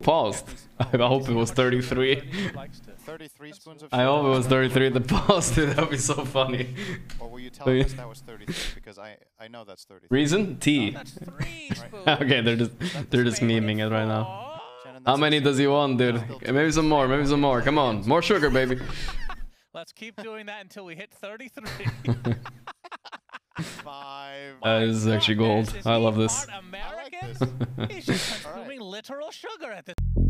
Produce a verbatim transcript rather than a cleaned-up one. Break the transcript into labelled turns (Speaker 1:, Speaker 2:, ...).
Speaker 1: paused. I hope it was thirty-three.
Speaker 2: thirty-three spoons of
Speaker 1: I hope it was thirty-three at the paused. That would be so funny.
Speaker 2: Or were you telling us that was thirty-three? Because I I know that's thirty-three.
Speaker 1: Reason? T.
Speaker 3: That's three spoons.
Speaker 1: Okay, they're just they're just memeing it right now. How many does he want, dude? Okay, maybe some more. Maybe some more. Come on, more sugar, baby.
Speaker 3: Let's keep doing that until we hit thirty-three.
Speaker 2: Five.
Speaker 1: Uh, this is actually gold. I love this.
Speaker 3: American?
Speaker 2: I like this.
Speaker 3: He's just consuming literal sugar at this.